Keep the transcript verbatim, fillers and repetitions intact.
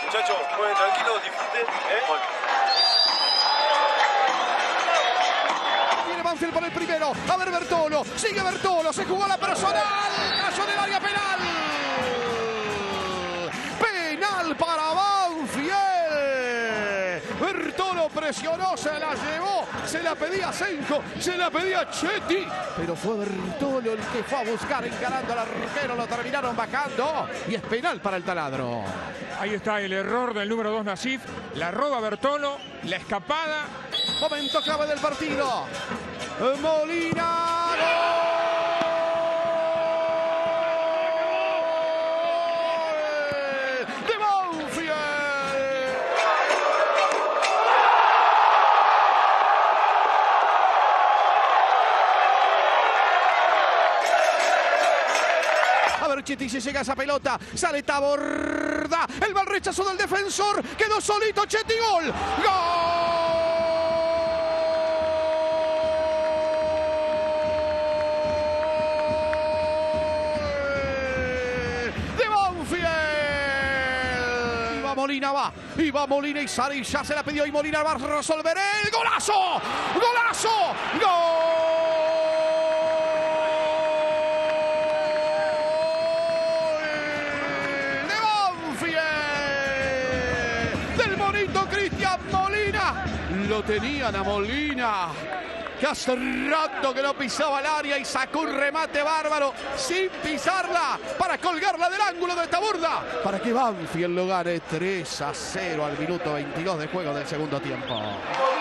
Muchachos, jueguen tranquilos, disfruten, ¿eh? Bueno. Viene Banfield por el primero. A ver Bertolo. Sigue Bertolo. Se jugó la personal. Cayó en el área penal. Penal para Banfield. Bertolo presionó, se la llevó. Se la pedía Senjo. Se la pedía Chetti. Pero fue Bertolo el que fue a buscar encarando al arquero. Lo terminaron bajando. Y es penal para el Taladro. Ahí está el error del número dos Nasif. La roba Bertolo. La escapada. Momento clave del partido. Molina. ¡Gol! ¡De Banfield! A ver, Chetti, si llega esa pelota. Sale Taborda. El mal rechazo del defensor. Quedó solito Chetti. ¡Gol! ¡Gol! Molina va, y va Molina y Sari ya se la pidió y Molina va a resolver el golazo, golazo, gol de Banfield, del bonito Cristian Molina, lo tenían a Molina, que hace rato que no pisaba el área y sacó un remate bárbaro sin pisarla para colgarla del ángulo de Taborda. Para que Banfield lo gane tres a cero al minuto veintidós de juego del segundo tiempo.